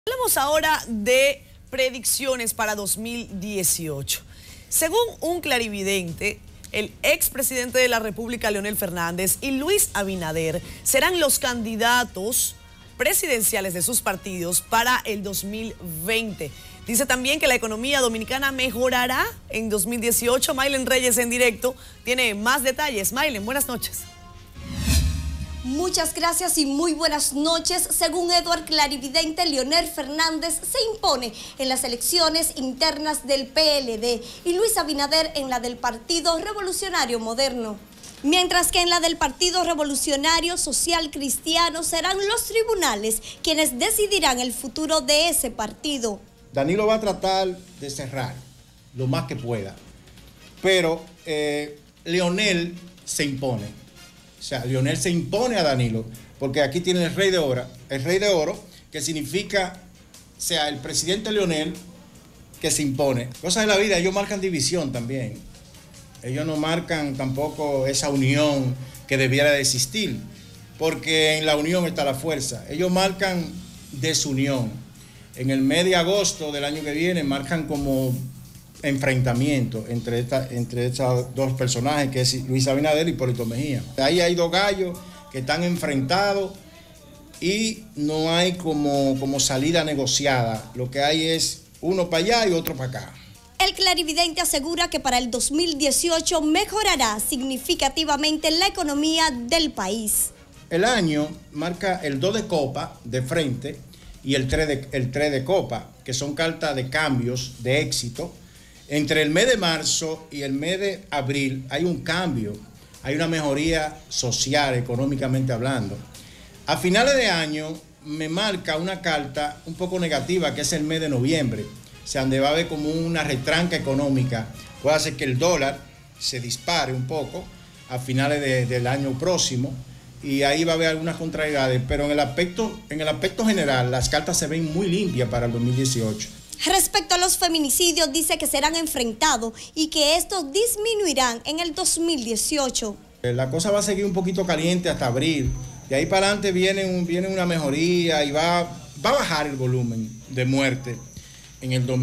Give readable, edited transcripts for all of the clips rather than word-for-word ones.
Hablamos ahora de predicciones para 2018. Según un clarividente, el expresidente de la República, Leonel Fernández, y Luis Abinader serán los candidatos presidenciales de sus partidos para el 2020. Dice también que la economía dominicana mejorará en 2018. Maylen Reyes en directo tiene más detalles. Maylen, buenas noches. Muchas gracias y muy buenas noches. Según Eduard Clarividente, Leonel Fernández se impone en las elecciones internas del PLD y Luis Abinader en la del Partido Revolucionario Moderno. Mientras que en la del Partido Revolucionario Social Cristiano serán los tribunales quienes decidirán el futuro de ese partido. Danilo va a tratar de cerrar lo más que pueda, pero Leonel se impone. O sea, Leonel se impone a Danilo, porque aquí tiene el rey de oro, que significa, o sea, el presidente Leonel que se impone. Cosas de la vida, ellos marcan división también. Ellos no marcan tampoco esa unión que debiera de existir, porque en la unión está la fuerza. Ellos marcan desunión. En el mes de agosto del año que viene marcan como enfrentamiento entre estos dos personajes, que es Luis Abinader y Hipólito Mejía. Ahí hay dos gallos que están enfrentados y no hay como salida negociada. Lo que hay es uno para allá y otro para acá. El clarividente asegura que para el 2018 mejorará significativamente la economía del país. El año marca el 2 de copa de frente y el 3 de copa, que son cartas de cambios, de éxito. Entre el mes de marzo y el mes de abril hay un cambio, hay una mejoría social, económicamente hablando. A finales de año me marca una carta un poco negativa, que es el mes de noviembre, o sea, donde va a haber como una retranca económica. Puede hacer que el dólar se dispare un poco a finales del año próximo, y ahí va a haber algunas contrariedades, pero en el aspecto general las cartas se ven muy limpias para el 2018. Respecto a los feminicidios, dice que serán enfrentados y que estos disminuirán en el 2018. La cosa va a seguir un poquito caliente hasta abril. De ahí para adelante viene una mejoría y va a bajar el volumen de muerte en el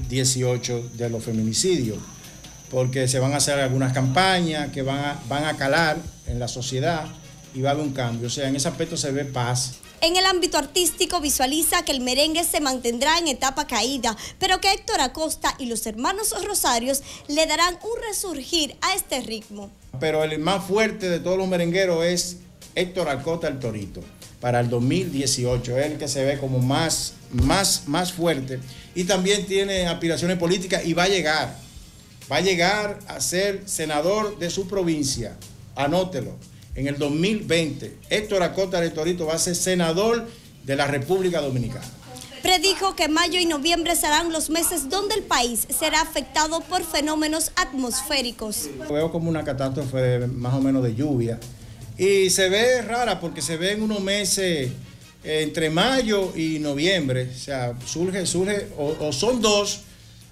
2018 de los feminicidios, porque se van a hacer algunas campañas que van a calar en la sociedad y va a haber un cambio. O sea, en ese aspecto se ve paz. En el ámbito artístico visualiza que el merengue se mantendrá en etapa caída, pero que Héctor Acosta y los hermanos Rosarios le darán un resurgir a este ritmo. Pero el más fuerte de todos los merengueros es Héctor Acosta el Torito. Para el 2018, es el que se ve como más fuerte, y también tiene aspiraciones políticas y va a llegar a ser senador de su provincia. Anótelo. En el 2020, Héctor Acosta el Torito va a ser senador de la República Dominicana. Predijo que mayo y noviembre serán los meses donde el país será afectado por fenómenos atmosféricos. Veo como una catástrofe más o menos de lluvia, y se ve rara porque se ve en unos meses entre mayo y noviembre. O sea, surge o son dos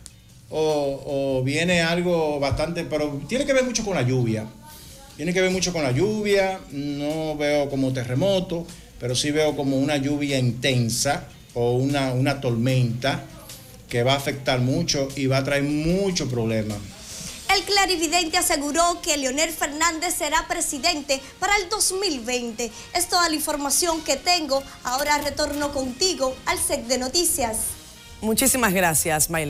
o viene algo bastante, pero tiene que ver mucho con la lluvia. Tiene que ver mucho con la lluvia. No veo como terremoto, pero sí veo como una lluvia intensa o una tormenta que va a afectar mucho y va a traer muchos problemas. El clarividente aseguró que Leonel Fernández será presidente para el 2020. Es toda la información que tengo. Ahora retorno contigo al set de noticias. Muchísimas gracias, Maylen.